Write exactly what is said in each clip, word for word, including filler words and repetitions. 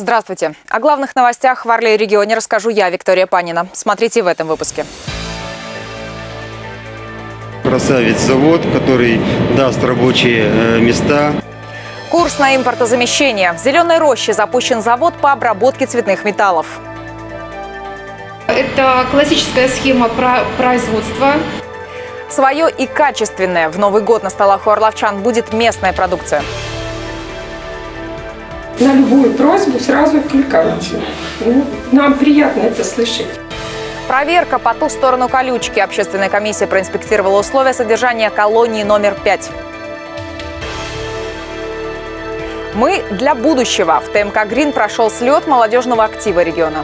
Здравствуйте. О главных новостях в Орле-регионе расскажу я, Виктория Панина. Смотрите в этом выпуске. Красавец завод, который даст рабочие места. Курс на импортозамещение. В Зеленой Роще запущен завод по обработке цветных металлов. Это классическая схема производства. Свое и качественное. В Новый год на столах у орловчан будет местная продукция. На любую просьбу сразу откликаются. Ну, нам приятно это слышать. Проверка по ту сторону колючки. Общественная комиссия проинспектировала условия содержания колонии номер пять. Мы для будущего. В ТМК «Грин» прошел слет молодежного актива региона.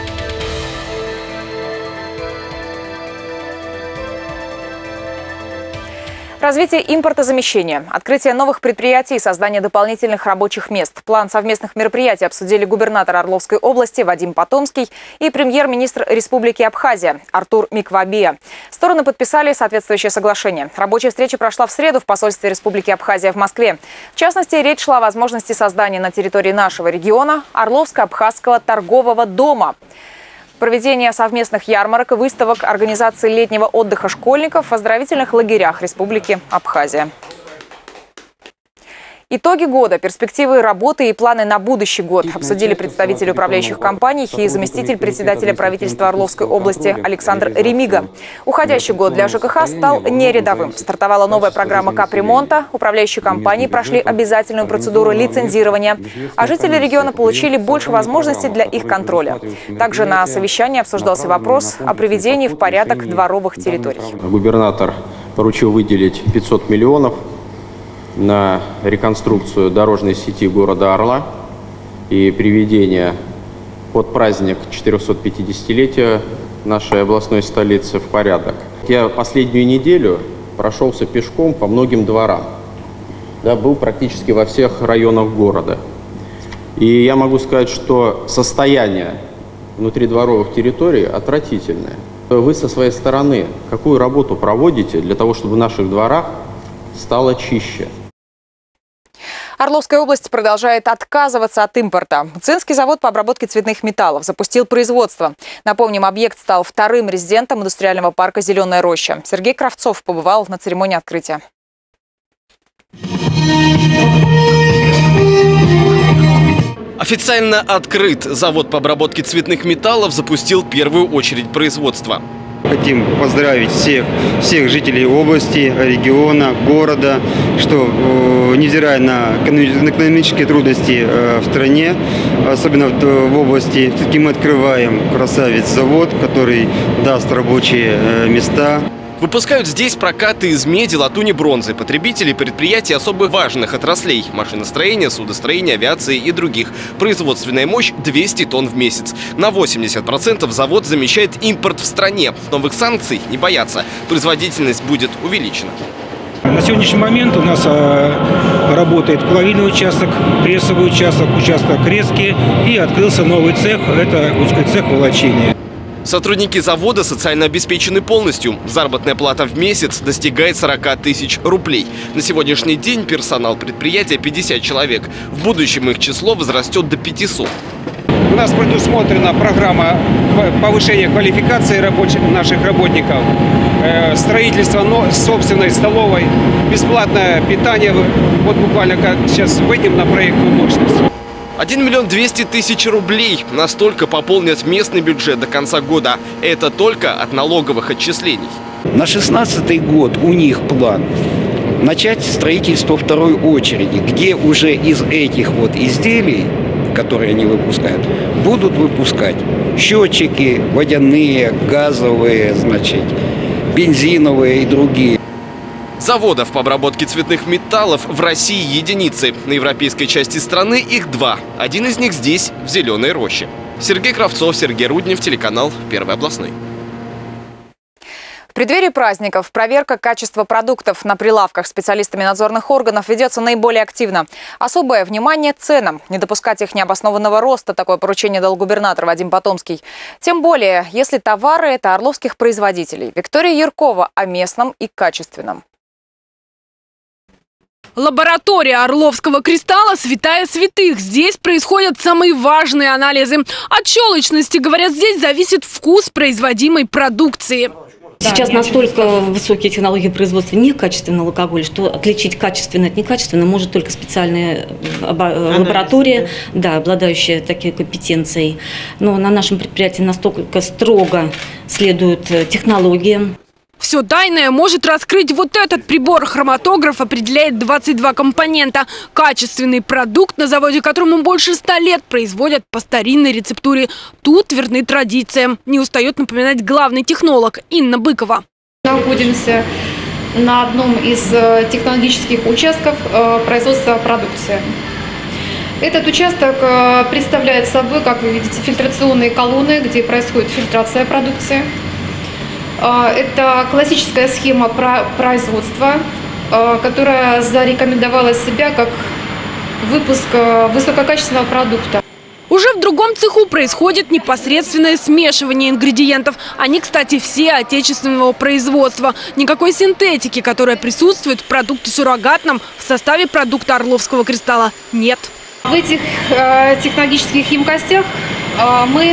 Развитие импортозамещения, открытие новых предприятий и создание дополнительных рабочих мест. План совместных мероприятий обсудили губернатор Орловской области Вадим Потомский и премьер-министр Республики Абхазия Артур Миквабия. Стороны подписали соответствующее соглашение. Рабочая встреча прошла в среду в посольстве Республики Абхазия в Москве. В частности, речь шла о возможности создания на территории нашего региона Орловско-Абхазского торгового дома. Проведение совместных ярмарок и выставок, организации летнего отдыха школьников в оздоровительных лагерях Республики Абхазия. Итоги года, перспективы работы и планы на будущий год обсудили представители управляющих компаний и заместитель председателя правительства Орловской области Александр Ремига. Уходящий год для ЖКХ стал нерядовым. Стартовала новая программа капремонта, управляющие компании прошли обязательную процедуру лицензирования, а жители региона получили больше возможностей для их контроля. Также на совещании обсуждался вопрос о приведении в порядок дворовых территорий. Губернатор поручил выделить пятьсот миллионов на реконструкцию дорожной сети города Орла и приведение под праздник четырехсотпятидесятилетия нашей областной столицы в порядок. Я последнюю неделю прошелся пешком по многим дворам, да, был практически во всех районах города. И я могу сказать, что состояние внутридворовых территорий отвратительное. Вы со своей стороны какую работу проводите для того, чтобы в наших дворах стало чище? Орловская область продолжает отказываться от импорта. Цинский завод по обработке цветных металлов запустил производство. Напомним, объект стал вторым резидентом индустриального парка «Зеленая роща». Сергей Кравцов побывал на церемонии открытия. Официально открыт. Завод по обработке цветных металлов запустил первую очередь производства. Хотим поздравить всех, всех жителей области, региона, города, что, невзирая на экономические трудности в стране, особенно в области, все-таки мы открываем красавец завод, который даст рабочие места. Выпускают здесь прокаты из меди, латуни, бронзы. Потребители предприятий особо важных отраслей – машиностроения, судостроения, авиации и других. Производственная мощь двести тонн в месяц. На восемьдесят процентов завод замещает импорт в стране. Новых санкций не боятся. Производительность будет увеличена. На сегодняшний момент у нас э, работает половинный участок, прессовый участок, участок резки и открылся новый цех – это цех волочения. Сотрудники завода социально обеспечены полностью. Заработная плата в месяц достигает сорока тысяч рублей. На сегодняшний день персонал предприятия пятьдесят человек. В будущем их число возрастет до пятисот. У нас предусмотрена программа повышения квалификации рабочих, наших работников, строительство собственной столовой, бесплатное питание. Вот буквально как сейчас выйдем на проектную мощность. один миллион двести тысяч рублей. Настолько пополнят местный бюджет до конца года. Это только от налоговых отчислений. На шестнадцатый год у них план начать строительство второй очереди, где уже из этих вот изделий, которые они выпускают, будут выпускать счетчики, водяные, газовые, значит, бензиновые и другие. Заводов по обработке цветных металлов в России единицы. На европейской части страны их два. Один из них здесь, в Зеленой Роще. Сергей Кравцов, Сергей Руднев, телеканал Первый областной. В преддверии праздников проверка качества продуктов на прилавках специалистами надзорных органов ведется наиболее активно. Особое внимание ценам. Не допускать их необоснованного роста. Такое поручение дал губернатор Вадим Потомский. Тем более, если товары – это орловских производителей. Виктория Яркова о местном и качественном. Лаборатория Орловского кристалла – святая святых. Здесь происходят самые важные анализы. От щелочности, говорят, здесь зависит вкус производимой продукции. Сейчас настолько высокие технологии производства некачественного алкоголя, что отличить качественно от некачественного может только специальная лаборатория, да, обладающая такой компетенцией. Но на нашем предприятии настолько строго следуют технологиям. Все тайное может раскрыть вот этот прибор. Хроматограф определяет двадцать два компонента. Качественный продукт, на заводе которому больше ста лет, производят по старинной рецептуре. Тут верны традициям. Не устает напоминать главный технолог Инна Быкова. Находимся на одном из технологических участков производства продукции. Этот участок представляет собой, как вы видите, фильтрационные колонны, где происходит фильтрация продукции. Это классическая схема производства, которая зарекомендовала себя как выпуск высококачественного продукта. Уже в другом цеху происходит непосредственное смешивание ингредиентов. Они, кстати, все отечественного производства. Никакой синтетики, которая присутствует в продукте суррогатном, в составе продукта Орловского кристалла, нет. В этих технологических емкостях мы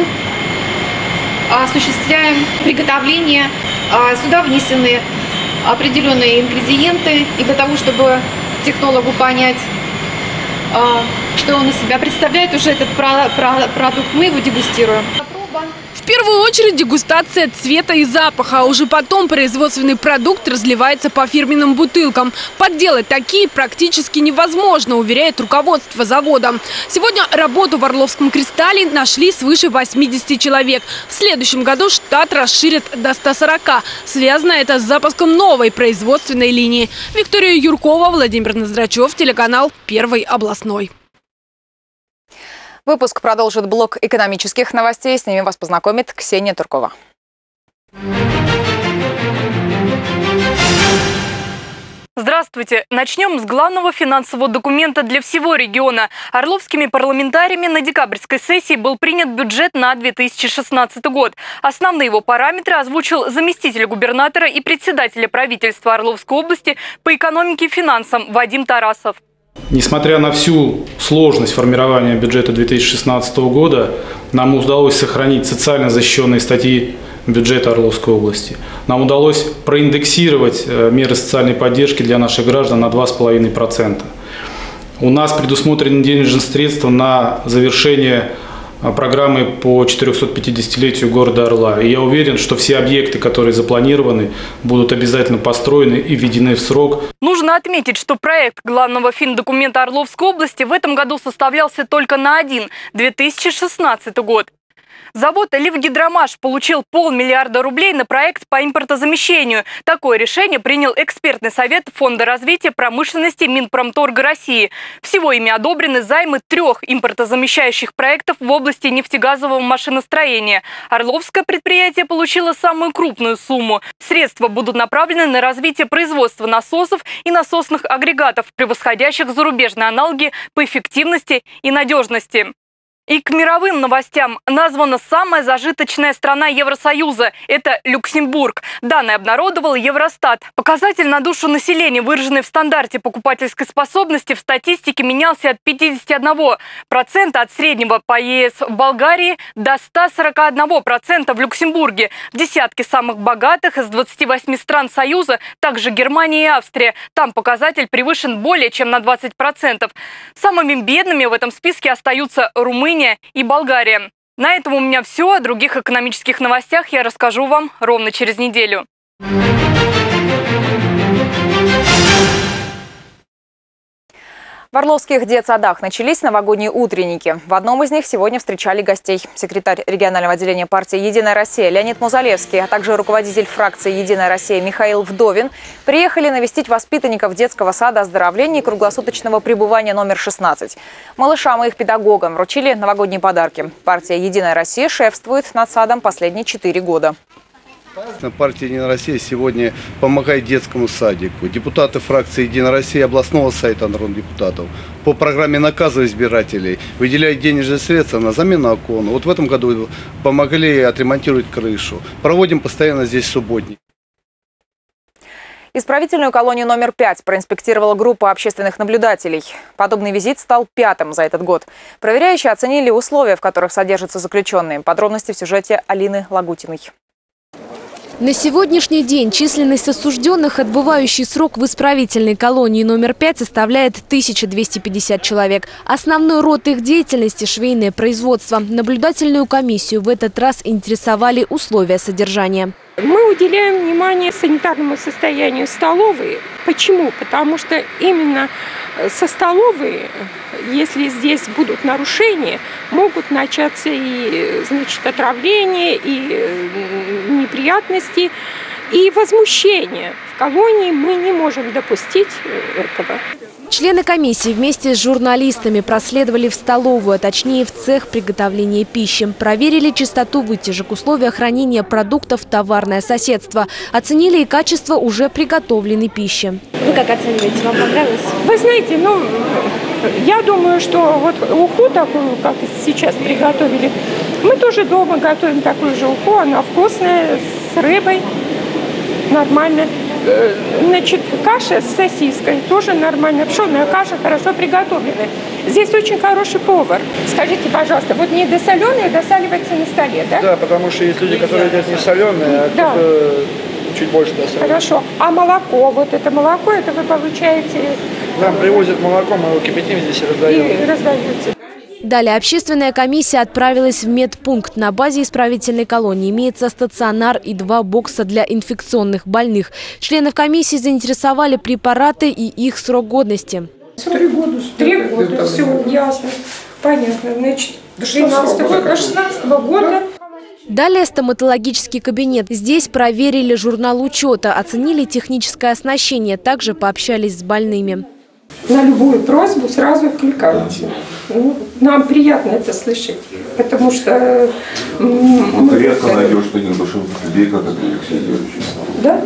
осуществляем приготовление. Сюда внесены определенные ингредиенты. И для того, чтобы технологу понять, что он из себя представляет, уже этот продукт, мы его дегустируем. В первую очередь дегустация цвета и запаха, а уже потом производственный продукт разливается по фирменным бутылкам. Подделать такие практически невозможно, уверяет руководство завода. Сегодня работу в Орловском кристалле нашли свыше восьмидесяти человек. В следующем году штат расширят до ста сорока. Связано это с запуском новой производственной линии. Виктория Юркова, Владимир Ноздрачев, телеканал Первый областной. Выпуск продолжит блок экономических новостей. С ними вас познакомит Ксения Туркова. Здравствуйте! Начнем с главного финансового документа для всего региона. Орловскими парламентариями на декабрьской сессии был принят бюджет на две тысячи шестнадцатый год. Основные его параметры озвучил заместитель губернатора и председателя правительства Орловской области по экономике и финансам Вадим Тарасов. Несмотря на всю сложность формирования бюджета две тысячи шестнадцатого года, нам удалось сохранить социально защищенные статьи бюджета Орловской области. Нам удалось проиндексировать меры социальной поддержки для наших граждан на два с половиной процента. У нас предусмотрены денежные средства на завершение программы по четырехсотпятидесятилетию города Орла. И я уверен, что все объекты, которые запланированы, будут обязательно построены и введены в срок. Нужно отметить, что проект главного финдокумента Орловской области в этом году составлялся только на один – две тысячи шестнадцатый год. Завод «Ливгидромаш» получил полмиллиарда рублей на проект по импортозамещению. Такое решение принял экспертный совет Фонда развития промышленности Минпромторга России. Всего ими одобрены займы трех импортозамещающих проектов в области нефтегазового машиностроения. Орловское предприятие получило самую крупную сумму. Средства будут направлены на развитие производства насосов и насосных агрегатов, превосходящих зарубежные аналоги по эффективности и надежности. И к мировым новостям. Названа самая зажиточная страна Евросоюза. Это Люксембург. Данные обнародовал Евростат. Показатель на душу населения, выраженный в стандарте покупательской способности, в статистике менялся от пятидесяти одного процента от среднего по ЕС в Болгарии до ста сорока одного процента в Люксембурге. В десятке самых богатых из двадцати восьми стран Союза также Германия и Австрия. Там показатель превышен более чем на двадцать процентов. Самыми бедными в этом списке остаются Румыния и Болгария. На этом у меня все. О других экономических новостях я расскажу вам ровно через неделю. В Орловских детсадах начались новогодние утренники. В одном из них сегодня встречали гостей. Секретарь регионального отделения партии «Единая Россия» Леонид Музалевский, а также руководитель фракции «Единая Россия» Михаил Вдовин приехали навестить воспитанников детского сада оздоровления и круглосуточного пребывания номер шестнадцать. Малышам и их педагогам вручили новогодние подарки. Партия «Единая Россия» шефствует над садом последние четыре года. Партия «Единая Россия» сегодня помогает детскому садику. Депутаты фракции «Единая Россия» областного совета народных депутатов по программе наказа избирателей выделяют денежные средства на замену окон. Вот в этом году помогли отремонтировать крышу. Проводим постоянно здесь субботники. Исправительную колонию номер пять проинспектировала группа общественных наблюдателей. Подобный визит стал пятым за этот год. Проверяющие оценили условия, в которых содержатся заключенные. Подробности в сюжете Алины Лагутиной. На сегодняшний день численность осужденных, отбывающий срок в исправительной колонии номер пять, составляет тысяча двести пятьдесят человек. Основной род их деятельности – швейное производство. Наблюдательную комиссию в этот раз интересовали условия содержания. Мы уделяем внимание санитарному состоянию столовой. Почему? Потому что именно со столовой, если здесь будут нарушения, могут начаться и, значит, отравления, и неприятности, и возмущения. В колонии мы не можем допустить этого. Члены комиссии вместе с журналистами проследовали в столовую, а точнее в цех приготовления пищи. Проверили чистоту вытяжек, условия хранения продуктов, товарное соседство. Оценили и качество уже приготовленной пищи. Вы как оцениваете? Вам понравилось? Вы знаете, ну, я думаю, что вот уху такую, как сейчас приготовили, мы тоже дома готовим такую же уху. Она вкусная, с рыбой, нормально. Значит, каша с сосиской тоже нормально. Пшеная каша хорошо приготовленная. Здесь очень хороший повар. Скажите, пожалуйста, вот не досоленые досаливается на столе, да? Да, потому что есть люди, которые едят не соленые, а да. чуть больше досоленые. Хорошо. А молоко, вот это молоко, это вы получаете? Нам привозят молоко, мы его кипятим здесь и раздаем. И раздаете. Далее общественная комиссия отправилась в медпункт. На базе исправительной колонии имеется стационар и два бокса для инфекционных больных. Членов комиссии заинтересовали препараты и их срок годности. Три года. Три года. Все, ясно. Понятно. Значит, до шестнадцатого года. Далее стоматологический кабинет. Здесь проверили журнал учета, оценили техническое оснащение, также пообщались с больными. На любую просьбу сразу откликаются. Ну, нам приятно это слышать, потому что... Ну, ты редко найдешь что-нибудь душевных людей, как это Алексей Юрьевич. Да?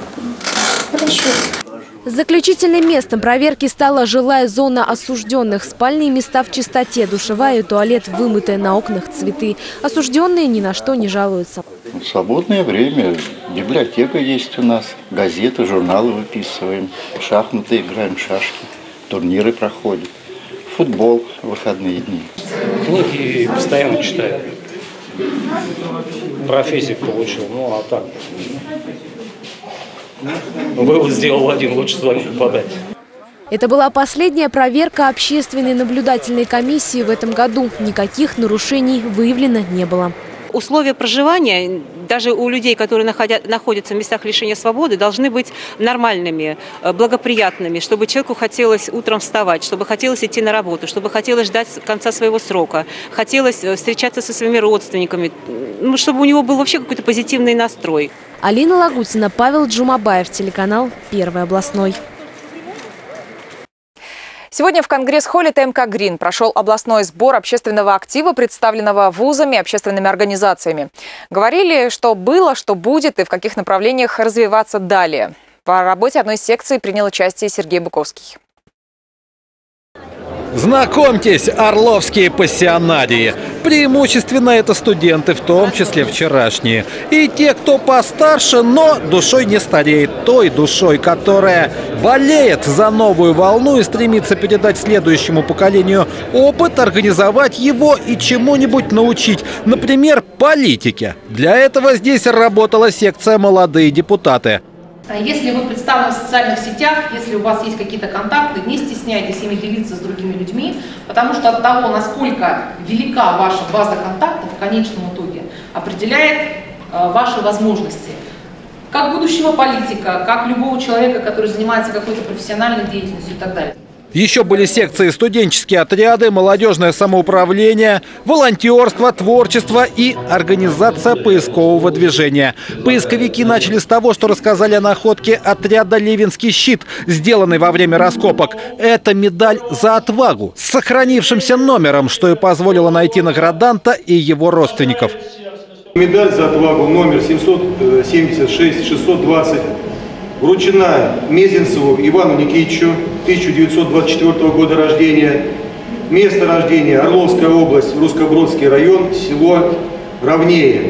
Хорошо. Заключительным местом проверки стала жилая зона осужденных. Спальные места в чистоте, душевая и туалет вымытые, на окнах цветы. Осужденные ни на что не жалуются. В свободное время библиотека есть у нас, газеты, журналы выписываем, шахматы играем, шашки, турниры проходят, футбол в выходные дни. Книги постоянно читаю. Про физику получил, ну а так. Вывод сделал один, лучше с вами попадать. Это была последняя проверка общественной наблюдательной комиссии в этом году. Никаких нарушений выявлено не было. Условия проживания даже у людей, которые находят, находятся в местах лишения свободы, должны быть нормальными, благоприятными, чтобы человеку хотелось утром вставать, чтобы хотелось идти на работу, чтобы хотелось ждать конца своего срока, хотелось встречаться со своими родственниками, ну, чтобы у него был вообще какой-то позитивный настрой. Алина Лагутина, Павел Джумабаев, телеканал «Первый областной». Сегодня в Конгресс-холле ТМК «Грин» прошел областной сбор общественного актива, представленного вузами и общественными организациями. Говорили, что было, что будет и в каких направлениях развиваться далее. По работе одной секции принял участие Сергей Буковский. Знакомьтесь, орловские пассионарии. Преимущественно это студенты, в том числе вчерашние. И те, кто постарше, но душой не стареет. Той душой, которая болеет за новую волну и стремится передать следующему поколению опыт, организовать его и чему-нибудь научить. Например, политике. Для этого здесь работала секция «Молодые депутаты». Если вы представлены в социальных сетях, если у вас есть какие-то контакты, не стесняйтесь ими делиться с другими людьми, потому что от того, насколько велика ваша база контактов, в конечном итоге определяет э, ваши возможности. Как будущего политика, как любого человека, который занимается какой-то профессиональной деятельностью и так далее. Еще были секции студенческие отряды, молодежное самоуправление, волонтерство, творчество и организация поискового движения. Поисковики начали с того, что рассказали о находке отряда «Левинский щит», сделанной во время раскопок. Это медаль за отвагу с сохранившимся номером, что и позволило найти награданта и его родственников. Медаль за отвагу номер семьсот семьдесят шесть шестьсот двадцать. Вручена Мезенцеву Ивану Никитичу, тысяча девятьсот двадцать четвёртого года рождения. Место рождения – Орловская область, Русско-Бродский район, село Равнее.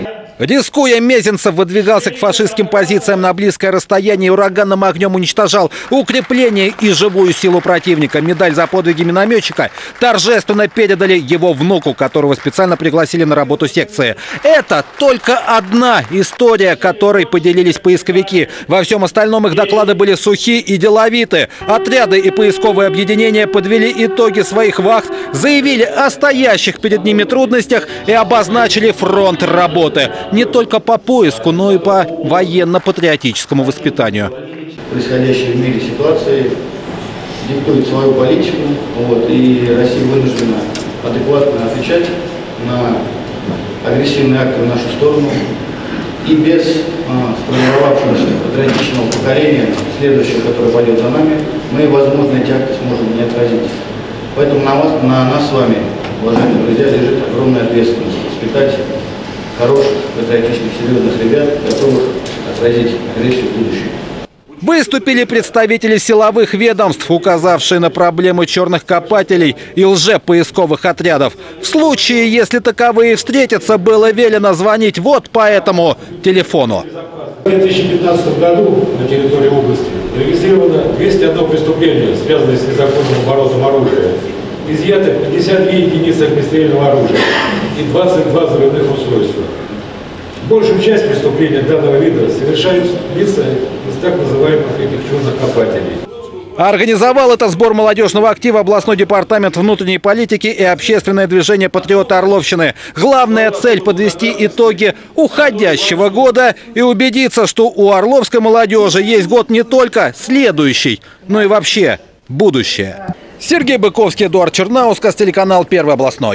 Рискуя, Мезенцев выдвигался к фашистским позициям на близкое расстояние и ураганным огнем уничтожал укрепления и живую силу противника. Медаль за подвиги минометчика торжественно передали его внуку, которого специально пригласили на работу секции. Это только одна история, которой поделились поисковики. Во всем остальном их доклады были сухи и деловиты. Отряды и поисковые объединения подвели итоги своих вахт, заявили о стоящих перед ними трудностях и обозначили фронт работы. Не только по поиску, но и по военно-патриотическому воспитанию. Происходящие в мире ситуации диктует свою политику, вот, и Россия вынуждена адекватно отвечать на агрессивные акты в нашу сторону. И без а, сформировавшегося патриотичного поколения, следующего, которое пойдет за нами, мы, возможно, эти акты сможем не отразить. Поэтому на, вас, на нас с вами, уважаемые друзья, лежит огромная ответственность воспитать хороших, патриотичных, серьезных ребят, готовых отразить агрессию в будущем. Выступили представители силовых ведомств, указавшие на проблемы черных копателей и лжепоисковых отрядов. В случае, если таковые встретятся, было велено звонить вот по этому телефону. В две тысячи пятнадцатом году на территории области зарегистрировано двести одно преступление, связанное с незаконным оборотом оружия. Изъято пятьдесят две единицы огнестрельного оружия и двадцать два взрывных устройства. Большую часть преступлений данного вида совершают лица из так называемых этих черных копателей. Организовал это сбор молодежного актива областной департамент внутренней политики и общественное движение «Патриоты Орловщины». Главная цель – подвести итоги уходящего года и убедиться, что у орловской молодежи есть год не только следующий, но и вообще будущее. Сергей Быковский, Эдуард Чернаускас, телеканал «Первый областной».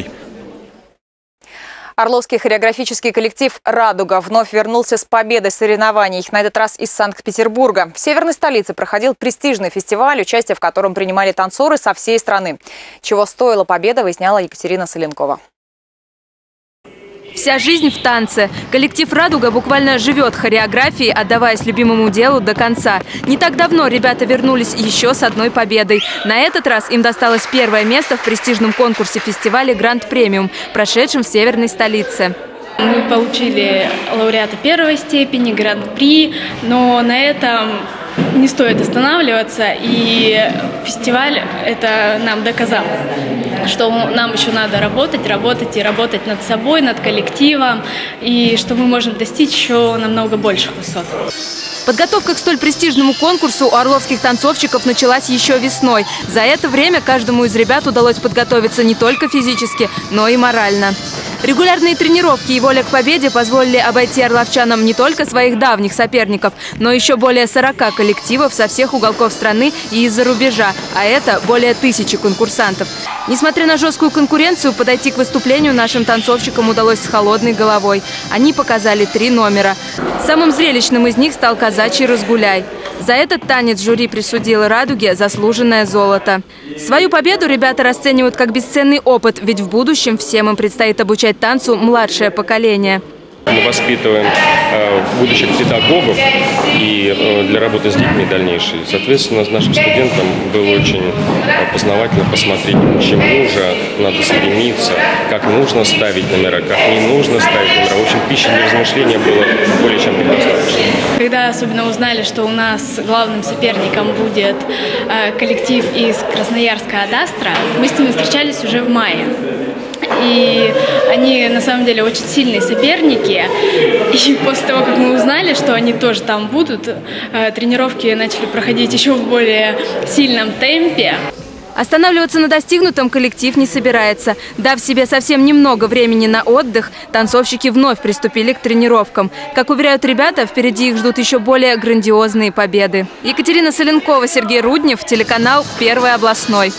Орловский хореографический коллектив «Радуга» вновь вернулся с победой соревнований, на этот раз из Санкт-Петербурга. В северной столице проходил престижный фестиваль, участие в котором принимали танцоры со всей страны. Чего стоила победа, выясняла Екатерина Соленкова. Вся жизнь в танце. Коллектив «Радуга» буквально живет хореографией, отдаваясь любимому делу до конца. Не так давно ребята вернулись еще с одной победой. На этот раз им досталось первое место в престижном конкурсе фестиваля «Гранд Премиум», прошедшем в северной столице. Мы получили лауреата первой степени, гран-при, но на этом не стоит останавливаться. И фестиваль это нам доказал, что нам еще надо работать, работать и работать над собой, над коллективом, и что мы можем достичь еще намного больших высот. Подготовка к столь престижному конкурсу у орловских танцовщиков началась еще весной. За это время каждому из ребят удалось подготовиться не только физически, но и морально. Регулярные тренировки и воля к победе позволили обойти орловчанам не только своих давних соперников, но еще более сорока коллективов со всех уголков страны и из-за рубежа, а это более тысячи конкурсантов. Несмотря на жесткую конкуренцию, подойти к выступлению нашим танцовщикам удалось с холодной головой. Они показали три номера. Самым зрелищным из них стал казачий «Разгуляй». За этот танец жюри присудило «Радуге» заслуженное золото. Свою победу ребята расценивают как бесценный опыт, ведь в будущем всем им предстоит обучать танцу младшее поколение. Мы воспитываем э, будущих педагогов и э, для работы с детьми дальнейшей. Соответственно, нашим студентам было очень э, познавательно посмотреть, к чему же надо стремиться, как нужно ставить номера, как не нужно ставить номера. В общем, пищи для размышления было более чем предостаточно. Когда особенно узнали, что у нас главным соперником будет э, коллектив из Красноярска «Адастра», мы с ними встречались уже в мае. И они на самом деле очень сильные соперники. И после того, как мы узнали, что они тоже там будут, тренировки начали проходить еще в более сильном темпе. Останавливаться на достигнутом коллектив не собирается. Дав себе совсем немного времени на отдых, танцовщики вновь приступили к тренировкам. Как уверяют ребята, впереди их ждут еще более грандиозные победы. Екатерина Соленкова, Сергей Руднев, телеканал «Первый областной».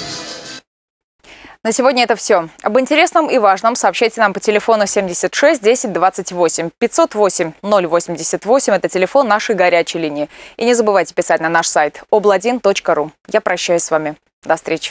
На сегодня это все. Об интересном и важном сообщайте нам по телефону семьдесят шесть десять двадцать восемь. пятьсот восемь ноль восемьдесят восемь – это телефон нашей горячей линии. И не забывайте писать на наш сайт обл один точка ру. Я прощаюсь с вами. До встречи.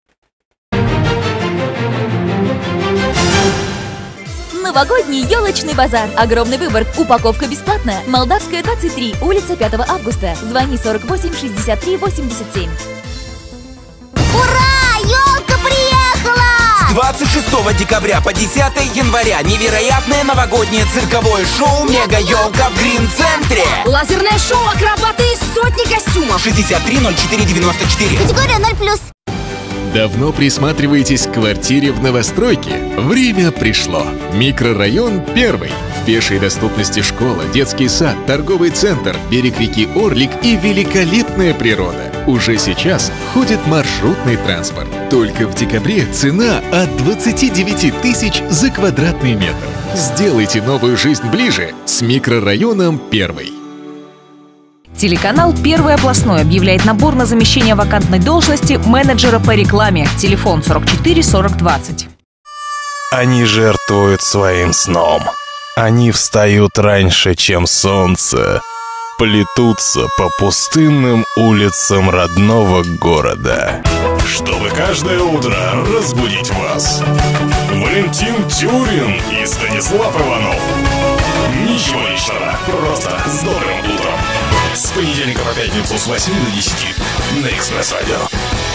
Новогодний елочный базар. Огромный выбор. Упаковка бесплатная. Молдавская, двадцать три. Улица пятого августа. Звони сорок восемь шестьдесят три восемьдесят семь. Ура! Елка приехала! С двадцать шестого декабря по десятое января невероятное новогоднее цирковое шоу «Мега-елка» в Грин-центре. Лазерное шоу, акробаты и сотни костюмов. шестьдесят три ноль четыре девяносто четыре. Категория ноль плюс. Давно присматриваетесь к квартире в новостройке? Время пришло. Микрорайон первый. В пешей доступности школа, детский сад, торговый центр, берег реки Орлик и великолепная природа. Уже сейчас ходит маршрутный транспорт. Только в декабре цена от двадцати девяти тысяч за квадратный метр. Сделайте новую жизнь ближе с микрорайоном первый. Телеканал «Первый областной» объявляет набор на замещение вакантной должности менеджера по рекламе. Телефон сорок четыре сорок двадцать. Они жертвуют своим сном. Они встают раньше, чем солнце. Плетутся по пустынным улицам родного города. Чтобы каждое утро разбудить вас. Валентин Тюрин и Станислав Иванов. Ничего личного, просто с добрым утром. С понедельника по пятницу с восьми до десяти на Экспресс Радио.